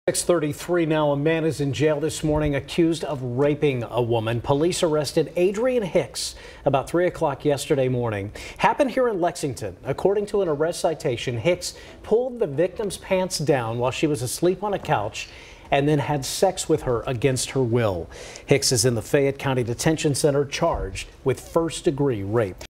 6:33 now. A man is in jail this morning accused of raping a woman. Police arrested Adrian Hicks about 3 o'clock yesterday morning. Happened here in Lexington. According to an arrest citation, Hicks pulled the victim's pants down while she was asleep on a couch and then had sex with her against her will. Hicks is in the Fayette County Detention Center charged with first-degree rape.